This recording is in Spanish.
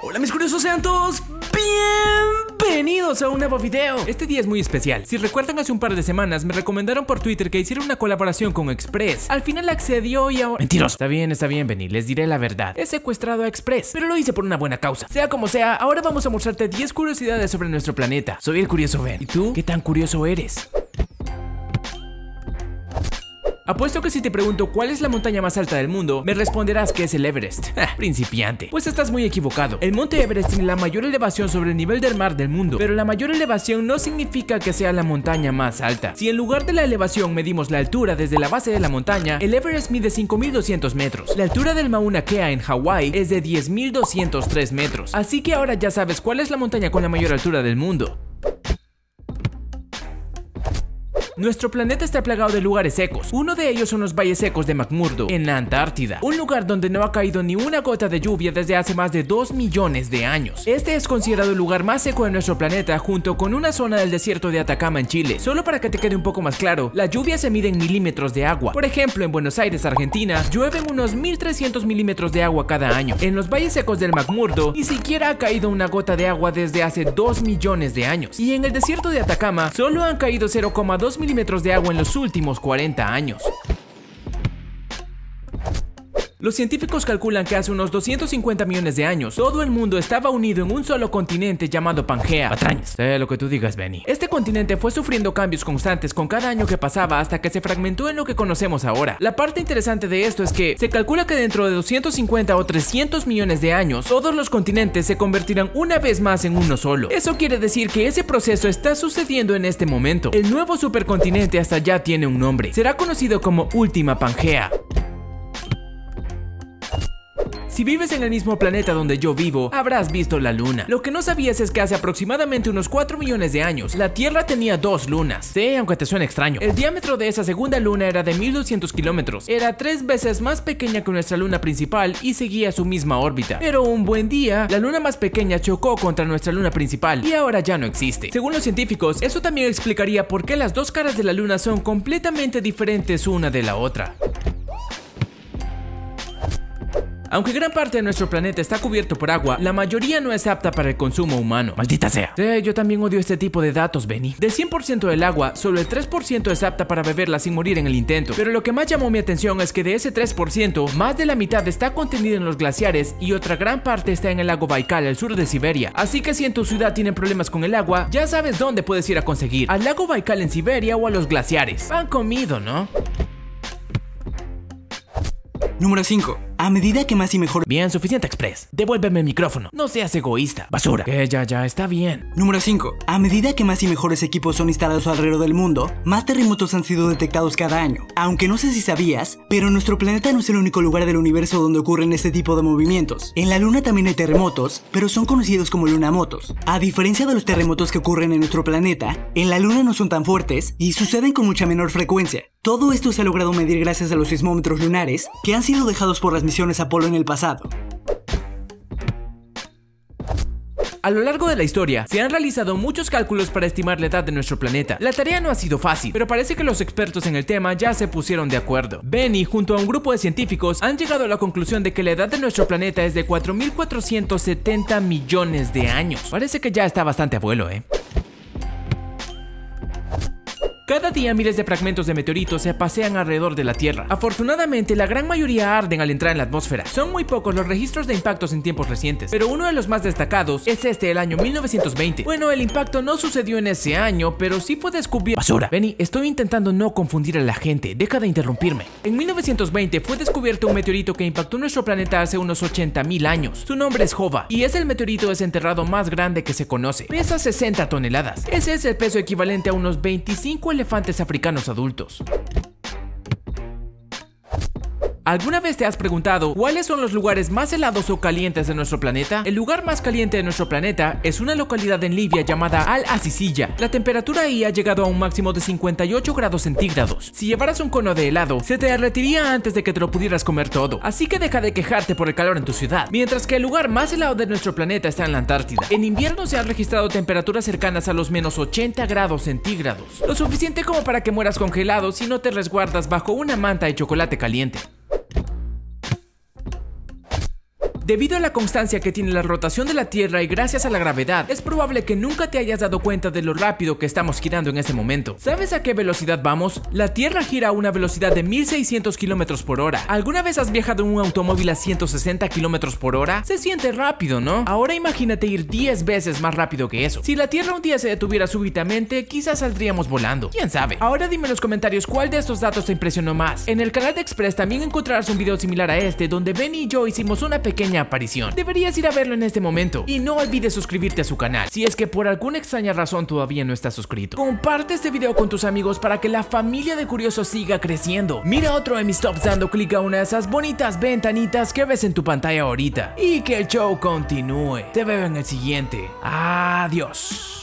Hola mis curiosos, sean todos bienvenidos a un nuevo video. Este día es muy especial. Si recuerdan, hace un par de semanas me recomendaron por Twitter que hiciera una colaboración con Express. Al final accedió y ahora... Mentiroso. Está bien, Benny, les diré la verdad. He secuestrado a Express, pero lo hice por una buena causa. Sea como sea, ahora vamos a mostrarte 10 curiosidades sobre nuestro planeta. Soy el curioso Ben. ¿Y tú? ¿Qué tan curioso eres? Apuesto que si te pregunto cuál es la montaña más alta del mundo, me responderás que es el Everest. Principiante. Pues estás muy equivocado. El monte Everest tiene la mayor elevación sobre el nivel del mar del mundo, pero la mayor elevación no significa que sea la montaña más alta. Si en lugar de la elevación medimos la altura desde la base de la montaña, el Everest mide 5.200 metros. La altura del Mauna Kea en Hawái es de 10.203 metros. Así que ahora ya sabes cuál es la montaña con la mayor altura del mundo. Nuestro planeta está plagado de lugares secos. Uno de ellos son los valles secos de McMurdo, en la Antártida, un lugar donde no ha caído ni una gota de lluvia desde hace más de 2 millones de años. Este es considerado el lugar más seco de nuestro planeta, junto con una zona del desierto de Atacama en Chile. Solo para que te quede un poco más claro, la lluvia se mide en milímetros de agua. Por ejemplo, en Buenos Aires, Argentina, llueven unos 1.300 milímetros de agua cada año. En los valles secos del McMurdo, ni siquiera ha caído una gota de agua desde hace 2 millones de años. Y en el desierto de Atacama, solo han caído 0,2 milímetros de agua en los últimos 40 años. Los científicos calculan que hace unos 250 millones de años, todo el mundo estaba unido en un solo continente llamado Pangea. Patrañas. Sé lo que tú digas, Benny. Este continente fue sufriendo cambios constantes con cada año que pasaba hasta que se fragmentó en lo que conocemos ahora. La parte interesante de esto es que se calcula que dentro de 250 o 300 millones de años, todos los continentes se convertirán una vez más en uno solo. Eso quiere decir que ese proceso está sucediendo en este momento. El nuevo supercontinente hasta ya tiene un nombre. Será conocido como Última Pangea. Si vives en el mismo planeta donde yo vivo, habrás visto la luna. Lo que no sabías es que hace aproximadamente unos 4 millones de años, la Tierra tenía 2 lunas. Sí, aunque te suene extraño. El diámetro de esa segunda luna era de 1.200 kilómetros. Era 3 veces más pequeña que nuestra luna principal y seguía su misma órbita. Pero un buen día, la luna más pequeña chocó contra nuestra luna principal y ahora ya no existe. Según los científicos, eso también explicaría por qué las dos caras de la luna son completamente diferentes una de la otra. Aunque gran parte de nuestro planeta está cubierto por agua, la mayoría no es apta para el consumo humano. ¡Maldita sea! Sí, yo también odio este tipo de datos, Benny. Del 100% del agua, solo el 3% es apta para beberla sin morir en el intento. Pero lo que más llamó mi atención es que de ese 3%, más de la mitad está contenida en los glaciares y otra gran parte está en el lago Baikal, al sur de Siberia. Así que si en tu ciudad tienen problemas con el agua, ya sabes dónde puedes ir a conseguir. Al lago Baikal en Siberia o a los glaciares. Han comido, ¿no? Número 5. A medida que más y mejor... Bien, suficiente, Express. Devuélveme el micrófono. No seas egoísta. Basura. Que ya, está bien. Número 5. A medida que más y mejores equipos son instalados alrededor del mundo, más terremotos han sido detectados cada año. Aunque no sé si sabías, pero nuestro planeta no es el único lugar del universo donde ocurren este tipo de movimientos. En la Luna también hay terremotos, pero son conocidos como lunamotos. A diferencia de los terremotos que ocurren en nuestro planeta, en la Luna no son tan fuertes y suceden con mucha menor frecuencia. Todo esto se ha logrado medir gracias a los sismómetros lunares que han sido dejados por las misiones Apolo en el pasado. A lo largo de la historia, se han realizado muchos cálculos para estimar la edad de nuestro planeta. La tarea no ha sido fácil, pero parece que los expertos en el tema ya se pusieron de acuerdo. Benny, junto a un grupo de científicos, han llegado a la conclusión de que la edad de nuestro planeta es de 4.470 millones de años. Parece que ya está bastante abuelo, ¿eh? Cada día miles de fragmentos de meteoritos se pasean alrededor de la Tierra. Afortunadamente, la gran mayoría arden al entrar en la atmósfera. Son muy pocos los registros de impactos en tiempos recientes, pero uno de los más destacados es este del año 1920. Bueno, el impacto no sucedió en ese año, pero sí fue descubierto... ¡Basura! Benny, estoy intentando no confundir a la gente. Deja de interrumpirme. En 1920 fue descubierto un meteorito que impactó nuestro planeta hace unos 80.000 años. Su nombre es Jova, y es el meteorito desenterrado más grande que se conoce. Pesa 60 toneladas. Ese es el peso equivalente a unos 25 elefantes africanos adultos. ¿Alguna vez te has preguntado cuáles son los lugares más helados o calientes de nuestro planeta? El lugar más caliente de nuestro planeta es una localidad en Libia llamada Al-Aziziyya. La temperatura ahí ha llegado a un máximo de 58 grados centígrados. Si llevaras un cono de helado, se te derretiría antes de que te lo pudieras comer todo. Así que deja de quejarte por el calor en tu ciudad. Mientras que el lugar más helado de nuestro planeta está en la Antártida. En invierno se han registrado temperaturas cercanas a los menos 80 grados centígrados. Lo suficiente como para que mueras congelado si no te resguardas bajo una manta de chocolate caliente. Debido a la constancia que tiene la rotación de la Tierra y gracias a la gravedad, es probable que nunca te hayas dado cuenta de lo rápido que estamos girando en este momento. ¿Sabes a qué velocidad vamos? La Tierra gira a una velocidad de 1600 km por hora. ¿Alguna vez has viajado en un automóvil a 160 km por hora? Se siente rápido, ¿no? Ahora imagínate ir 10 veces más rápido que eso. Si la Tierra un día se detuviera súbitamente, quizás saldríamos volando. ¿Quién sabe? Ahora dime en los comentarios cuál de estos datos te impresionó más. En el canal de Express también encontrarás un video similar a este donde Benny y yo hicimos una pequeña aparición. Deberías ir a verlo en este momento. Y no olvides suscribirte a su canal, si es que por alguna extraña razón todavía no estás suscrito. Comparte este video con tus amigos para que la familia de curiosos siga creciendo. Mira otro de mis tops dando clic a una de esas bonitas ventanitas que ves en tu pantalla ahorita. Y que el show continúe. Te veo en el siguiente. Adiós.